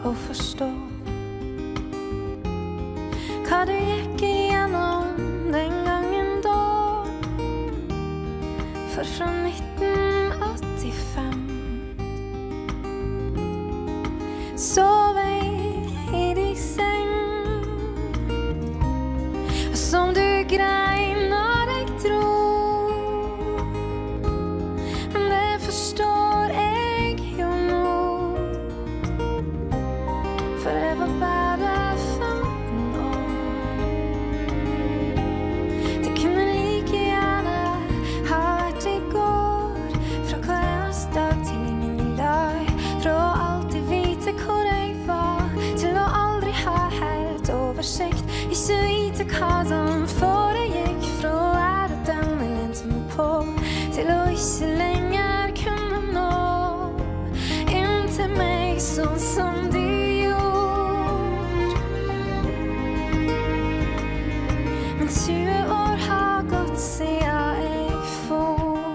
å forstå hva du gikk igjennom den gangen da. For fra 1985 sov jeg i din seng, og som du grein når jeg dro. Men det forstår jeg jo nå, for jeg var bare 15 år. Det kunne like gjerne ha vært i går, fra hver eneste dag til ingen lag, fra å alltid vite hvor jeg var, til å aldri ha helt oversikt, ikke vite hva som foregikk, fra å være den jeg lente meg på, til å ikke lenger kunne nå inn til meg sånn som du gjorde. Men 20 år har gått siden jeg for.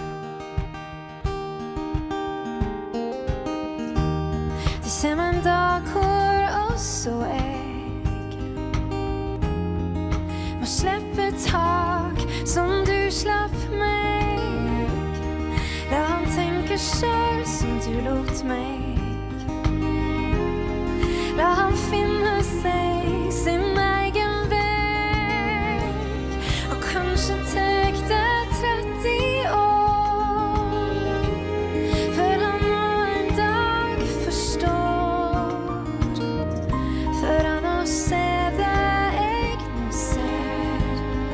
Det kommer en dag hvor også jeg må slippe tak som du slapp meg. La han tenke selv som du lot meg. La han finne seg sin egen vei. Og kanskje tek det 30 år før han nå en dag forstår, før han nå ser det jeg nå ser,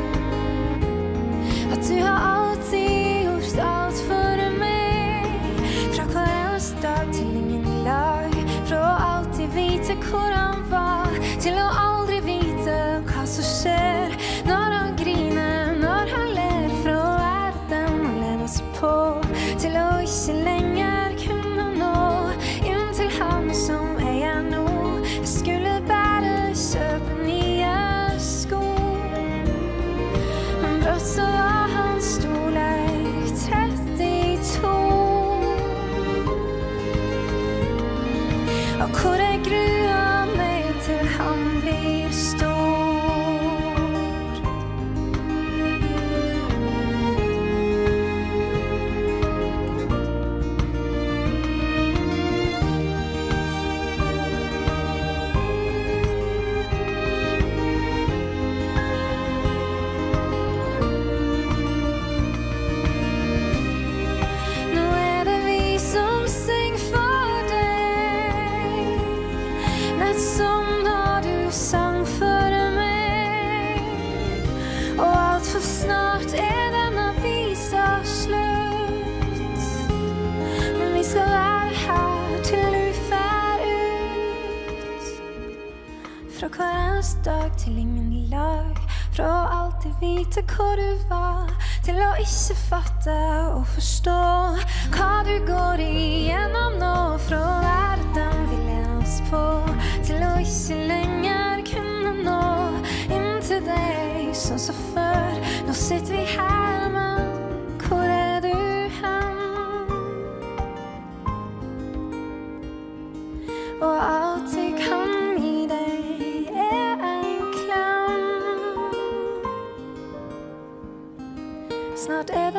at du har alltid gjort alt for meg, fra hver eneste dag til ingen lag, fra å alltid vite hvor han var, til å aldri vite hva som skjer når han griner, når han ler, fra å være den han lener seg på, til å ikke lenger kunne nå inn til han som jeg er nå. Jeg skulle bare kjøpe nye sko, men brått så var han storleik 32. Og hvor jeg gruer meg til han blir stor. Nå er det vi som synger for deg, nett som når du sang for meg. Og alt for snart er denne visa slutt, men vi skal være her til du fer ut, fra hver eneste dag til ingen lag, fra å alltid vite hvor du var, til å ikke fatte og forstå hva du går igjennom nå, fra å være den vi lener oss på, til å ikke lenger kunne nå inn til deg sånn som før. Nå sitter vi her, men hvor er du hen? Og alt jeg kan gi deg er en klem. Snart er